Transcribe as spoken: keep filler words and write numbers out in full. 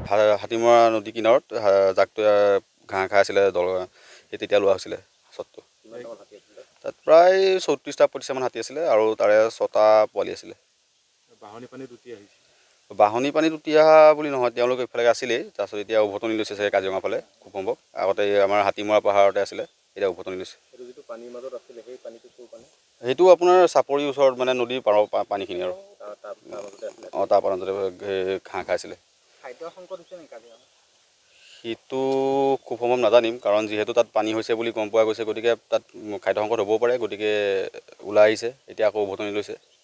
হাতীমৰা নদী কিনাৰত জাকটোৱে ঘাঁহ খাই আছিলে দল সেই তেতিয়া লোৱা হৈছিলে চটটো। তাত প্ৰায় চৌত্ৰিছটা পঁয়ত্ৰিছটামান হাতী আছিলে আৰু তাৰে ছটা পোৱালি আছিলে। বাঢ়নী পানীত উটি আহিছে। বাঢ়নী পানীত উটি অহা বুলি নহয়, তেওঁলোক এইফালে আছিলেই। তাৰপিছত এতিয়া উভতনি লৈছে চাগে কাজিৰঙা ফালে খুব সম্ভৱ। আগতে আমাৰ হাতীমৰা পাহাৰতে আছিলে, এতিয়া উভতনি লৈছে। সেইটো যিটো পানীৰ মাজত আছিলে সেই পানীটো ক'ৰ পানী? সেইটো আপোনাৰ চাপৰিৰ ওচৰত মানে নদীৰ পাৰৰ পানীখিনি আৰু অঁ তাৰ পৰা মাজতে ঘাঁহ খাইছিলে। খাদ্য সংকট হৈছে নেকি কাজিৰঙাত? সেইটো খুব সম্ভৱ নাজানিম, কাৰণ যিহেতু তাত পানী হৈছে বুলি গম পোৱা গৈছে, গতিকে তাত খাদ্য সংকট হ'বও পাৰে, গতিকে ওলাই আহিছে এতিয়া আকৌ উভতনি লৈছে।